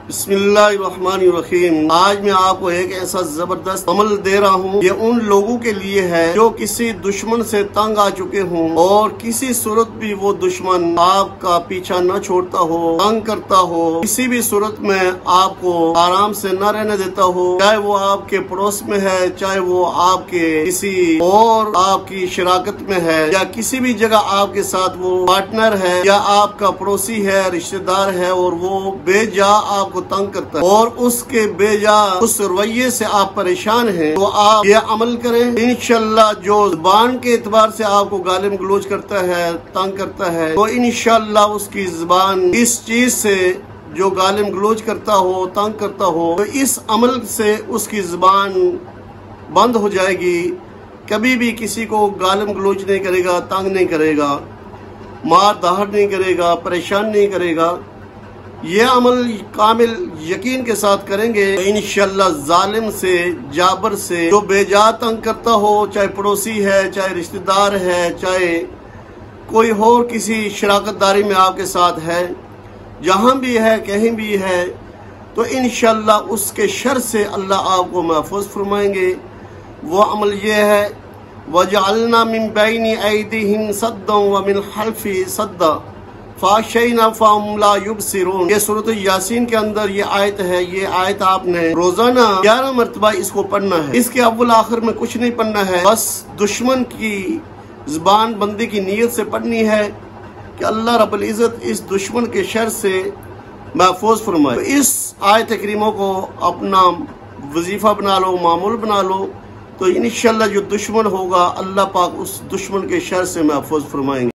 बिस्मिल्लाहिर्रहमानिर्रहीम। आज मैं आपको एक ऐसा जबरदस्त अमल दे रहा हूँ। ये उन लोगों के लिए है जो किसी दुश्मन से तंग आ चुके हों और किसी सूरत भी वो दुश्मन आपका पीछा न छोड़ता हो, तंग करता हो, किसी भी सूरत में आपको आराम से न रहने देता हो, चाहे वो आपके पड़ोस में है, चाहे वो आपके किसी और आपकी शराकत में है, या किसी भी जगह आपके साथ वो पार्टनर है या आपका पड़ोसी है, रिश्तेदार है और वो बेजा आपको तंग करता है और उसके बेजा उस रवैये से आप परेशान हैं, तो आप ये अमल करें। इंशाल्लाह जो जुबान के एतबार से आपको गालिम गलोच करता है, तंग करता है, तो इंशाल्लाह उसकी जुबान इस चीज से जो गालिम गलोच करता हो, तंग करता हो, तो इस अमल से उसकी जुबान बंद हो जाएगी। कभी भी किसी को गालिम गलोच नहीं करेगा, तंग नहीं करेगा, मार दाहड़ नहीं करेगा, परेशान नहीं करेगा। ये अमल कामिल यकीन के साथ करेंगे तो इंशाल्लाह जालिम से, जाबर से, जो बेजा तंग करता हो, चाहे पड़ोसी है, चाहे रिश्तेदार है, चाहे कोई और किसी शराकतदारी में आपके साथ है, जहां भी है, कहीं भी है, तो इंशाल्लाह उसके शर से अल्लाह आपको महफूज फरमाएंगे। वो अमल ये है, वजअलना मिन बैनी ऐदीहिम सद्दन व मिन खल्फी सद्दा फाशैना फहुम ला युबसिरून। ये सूरत यासीन के अंदर ये आयत है। ये आयत आपने रोजाना 11 मरतबा इसको पढ़ना है। इसके अव्वल आखिर में कुछ नहीं पढ़ना है, बस दुश्मन की जुबान बंदी की नीयत से पढ़नी है कि अल्लाह रब्बुल इज्जत इस दुश्मन के शर से महफूज फरमाए। तो इस आयत करीमों को अपना वजीफा बना लो, मामूल बना लो, तो इंशाल्लाह जो दुश्मन होगा अल्लाह पाक उस दुश्मन के शर से महफूज फरमाएंगे।